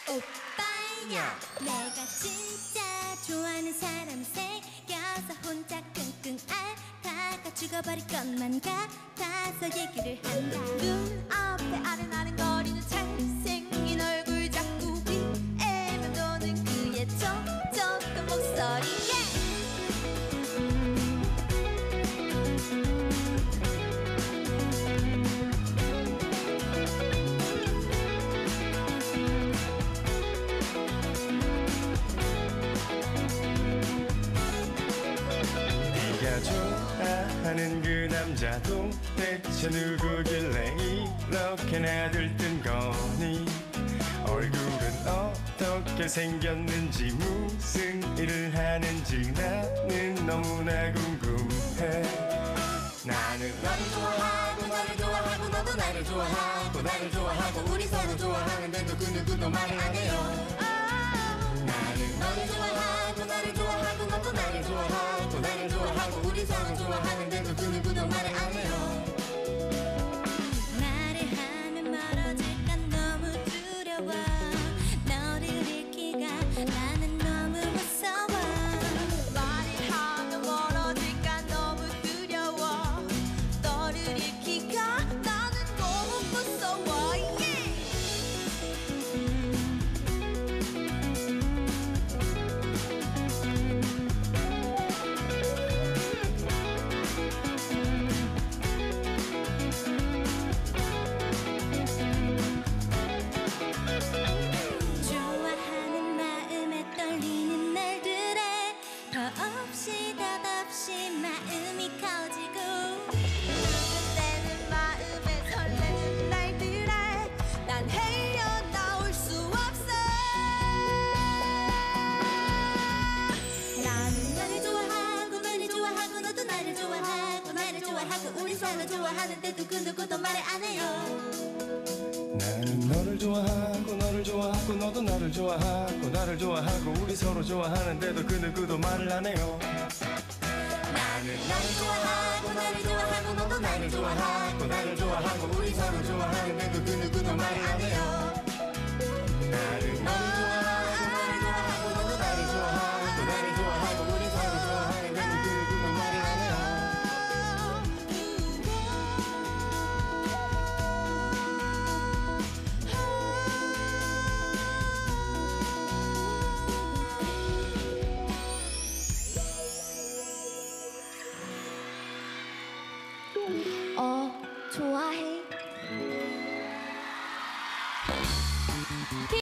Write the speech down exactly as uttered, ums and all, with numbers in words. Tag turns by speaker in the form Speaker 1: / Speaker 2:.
Speaker 1: 오빠야 내가 진짜 좋아하는 사람 생겨서 혼자 끙끙 앓다가 죽어버릴 것만 같아서 얘기를 한다.
Speaker 2: 눈앞에 아른아른거리는 잘생긴 얼굴 자꾸 귀에 맴도는 그의 촉촉한 목소리 yeah!
Speaker 3: 네가 좋아하는 그 남자도 대체 누구길래 이렇게나 들뜬 거니? 얼굴은 어떻게 생겼는지 무슨 일을 하는지 나는 너무나 궁금해. 나는
Speaker 2: 너를 좋아하고 너를 좋아하고 너도 나를 좋아하고 나를 좋아하고 우리 서로 좋아하는데도 그 누구도 말을 안 해요. 나는 너를 좋아하고 너를 좋아하고 너도 나를 좋아하고 나를 좋아하고 우리 서로 좋아하는데도 그 누구도 말을 안 해요.
Speaker 1: 말을 하면 멀어질까 너무 두려워. 너를 잃기가 나는 너무 무서워.
Speaker 2: 말을 하면 멀어질까 너무 두려워. 너를 잃기가 나는 너무 무서워 yeah!
Speaker 1: 좋아하는 마음에 떨리는 날들에 더없이 덧없이 마음이 커지고
Speaker 2: 두근대는 마음에 설레는 날들에 난 헤어나올 수 없어.
Speaker 1: 나는 너를 좋아하고 너를 좋아하고 너도 나를 좋아하고 나를 좋아하고 우리 서로 좋아하는데도 그 누구도 말을 안 해요.
Speaker 3: 나는 너를 좋아하고 너를 좋아하고 너도 나를 좋아하고 나를 좋아하고 우리 서로 좋아하는데도 그 누구도 말을 안 해요.
Speaker 2: 나는 너를 좋아하고 너를 좋아하고 너도 나를 좋아하고 나를 좋아하고 우리 서로 좋아하는데도 그 누구도 말을 안 해요.
Speaker 3: 나는 너를 좋아하고 너를 좋아하고 너도 나를 좋아하고 나를 좋아하고 우리 서로 좋아하는데도 그 누구도 말을 안 해요.
Speaker 2: 어, 좋아해.